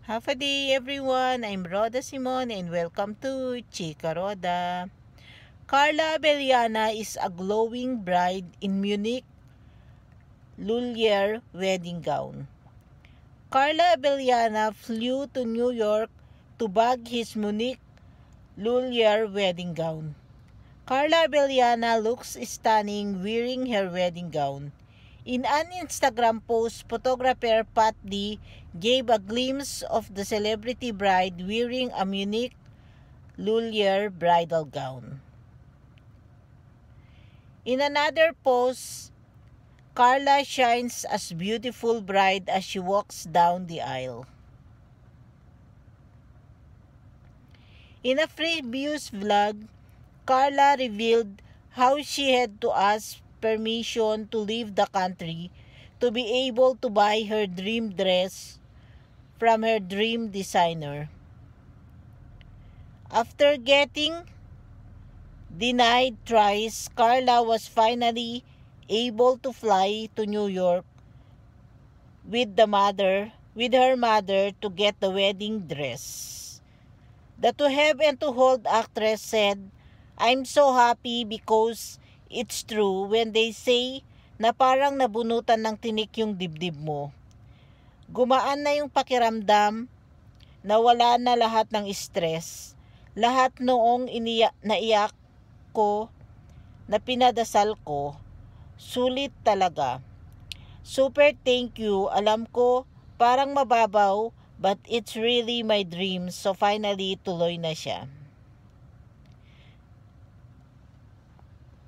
Half a day everyone, I'm Roda Simon and welcome to Chika Roda. Carla Abellana is a glowing bride in Munich Lullier wedding gown. Carla Abellana flew to New York to bag his Munich Lullier wedding gown. Carla Abellana looks stunning wearing her wedding gown. In an Instagram post, photographer Pat Lee gave a glimpse of the celebrity bride wearing a Munich Lullier bridal gown. In another post, Carla shines as beautiful bride as she walks down the aisle. In a previous vlog, Carla revealed how she had to ask permission to leave the country to be able to buy her dream dress from her dream designer. After getting denied twice, Carla was finally able to fly to New York with her mother to get the wedding dress. The To Have and To Hold actress said, "I'm so happy because it's true when they say na parang nabunutan ng tinik yung dibdib mo. Gumaan na yung pakiramdam, nawala na lahat ng stress. Lahat noong naiyak ko, na pinadasal ko, sulit talaga. Super thank you, alam ko parang mababaw, but it's really my dream, so finally tuloy na siya."